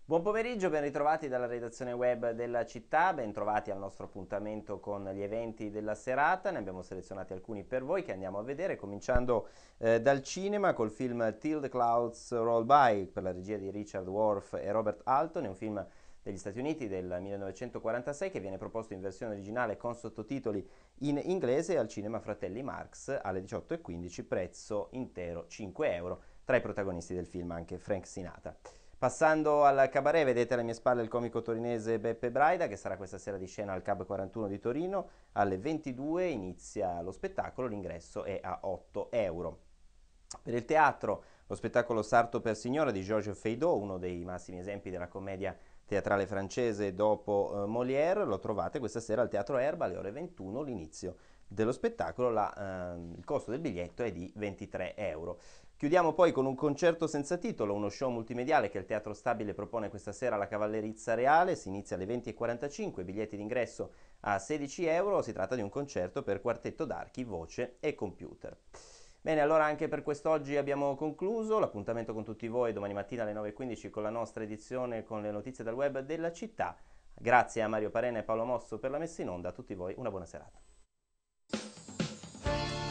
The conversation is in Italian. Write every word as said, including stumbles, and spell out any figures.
Buon pomeriggio, ben ritrovati dalla redazione web della città, ben trovati al nostro appuntamento con gli eventi della serata. Ne abbiamo selezionati alcuni per voi che andiamo a vedere, cominciando eh, dal cinema col film Till the Clouds Roll By, per la regia di Richard Worf e Robert Alton. È un film degli Stati Uniti del millenovecentoquarantasei che viene proposto in versione originale con sottotitoli in inglese al cinema Fratelli Marx alle diciotto e quindici, prezzo intero cinque euro. Tra i protagonisti del film anche Frank Sinatra. Passando al cabaret, vedete alle mie spalle il comico torinese Beppe Braida, che sarà questa sera di scena al Cab quarantuno di Torino. Alle ventidue inizia lo spettacolo, l'ingresso è a otto euro. Per il teatro, lo spettacolo Sarto per signora di Georges Feydeau, uno dei massimi esempi della commedia teatrale francese dopo eh, Molière, lo trovate questa sera al Teatro Erba alle ore ventuno, l'inizio dello spettacolo. La, eh, il costo del biglietto è di ventitré euro. Chiudiamo poi con un concerto senza titolo, uno show multimediale che il Teatro Stabile propone questa sera alla Cavallerizza Reale. Si inizia alle venti e quarantacinque, biglietti d'ingresso a sedici euro. Si tratta di un concerto per quartetto d'archi, voce e computer. Bene, allora anche per quest'oggi abbiamo concluso. L'appuntamento con tutti voi domani mattina alle nove e quindici con la nostra edizione con le notizie dal web della città. Grazie a Mario Parena e Paolo Mosso per la messa in onda. A tutti voi una buona serata.